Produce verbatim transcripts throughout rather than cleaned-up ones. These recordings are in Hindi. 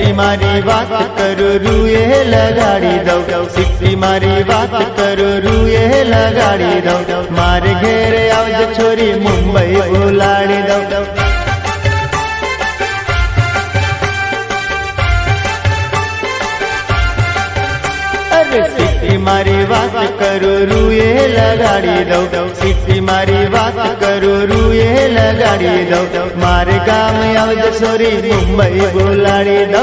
सिक्की मारी बात करो रूए लगाड़ी दो, सिक्की मारी बात करो रूए लगाड़ी दो, मारे घेरे आवज छोरी मुंबई बुलाड़ी दो। अरे सिक्की मारी बात करो रूए लगाड़ी दो, सिक्की मारी बात करो रूए लगाड़ी दो, मारे गाम आवज छोरी मुंबई बुलाड़ी दो।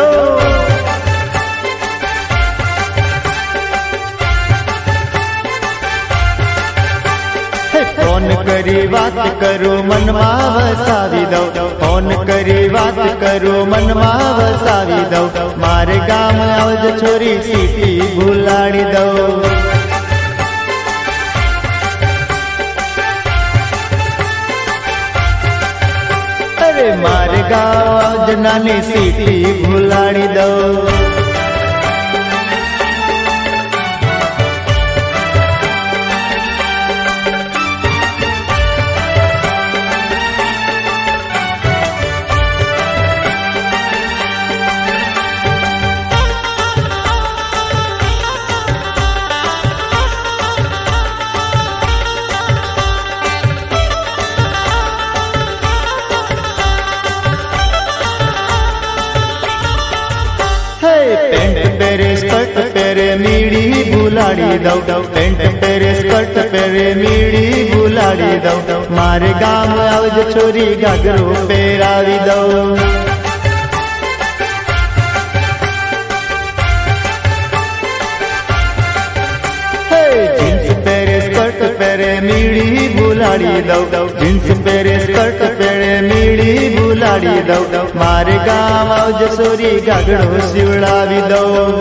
फोन करी बात करो मनमा वसावी दो, फोन करी बात करो मनमा वसावी दो, मारे गाम आवज छोरी सीटी बुलाड़ी दो। अरे मारे गाम आवज नानी सीटी बुलाड़ी दो। पेंट पेरे स्कर्ट पेरे मीड़ी बुलाड़ी दो, पेंट पेरे स्कर्ट पेरे मीड़ी बुलाड़ी दो, मारे गाम आवज छोरी घाघरो पेरावी दो। जींस पेरे स्कर्ट पेरे मीड़ी बुलाड़ी दो, जींस पेरे स्कर्ट पेरे मीड़ी बुलाड़ी दो, मारे गाम आवज छोरी घाघरो सिवड़ावी दो।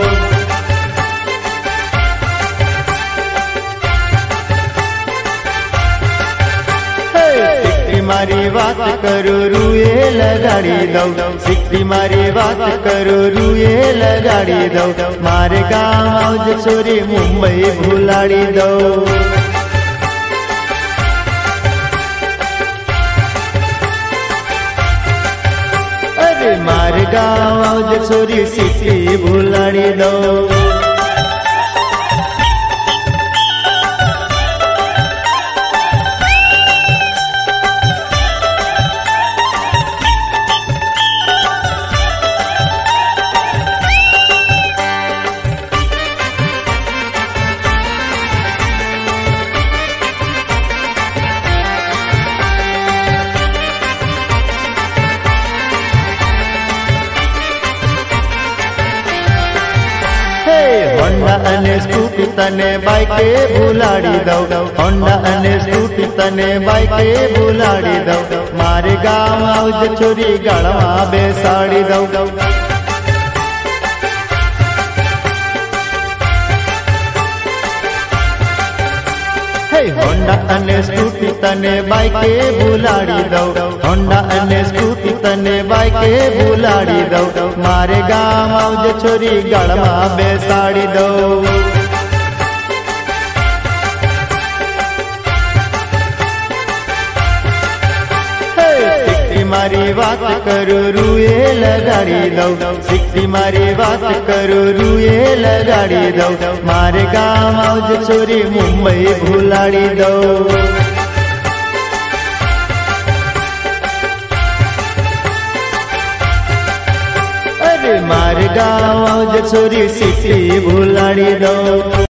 सिक्की मारी बात करो रूए लगाड़ी दो, सिक्की मारी बात करो रूए लगाड़ी दो, मारे गाम आवज छोरी मुंबई बुलाड़ी दो। मारे गाँव आवज छोरी सिटी बुलाड़ी दो। होंडा अने स्कूटी तने बाइके बुलाड़ी दो, होंडा अने स्कूटी तने बाइके बुलाड़ी दो, मारे गाँव आवज छोरी गाड़वा बेसाड़ी दो। होंडा अने स्कूटी तने बाइके बुलाड़ी दो, होंडा अने स्कूटी तने बाइके बुलाड़ी दो, मारे गाँव आवज छोरी गाड़वा बेसाड़ी दो। सिक्की मारी बात करो रूए लगाड़ी दो, सिक्की मारी बात करो रूए लगाड़ी दो, मारे गाँव आवज छोरी मुंबई बुलाड़ी दो। अरे मारे गाँव आवज छोरी सिटी बुलाड़ी दो।